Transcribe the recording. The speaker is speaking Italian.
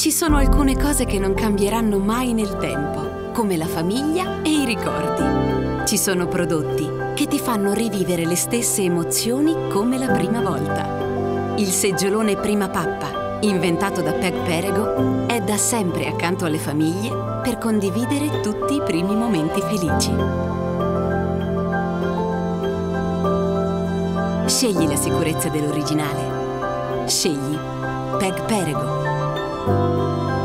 Ci sono alcune cose che non cambieranno mai nel tempo, come la famiglia e i ricordi. Ci sono prodotti che ti fanno rivivere le stesse emozioni come la prima volta. Il seggiolone Prima Pappa, inventato da Peg Perego, è da sempre accanto alle famiglie per condividere tutti i primi momenti felici. Scegli la sicurezza dell'originale. Scegli Peg Perego.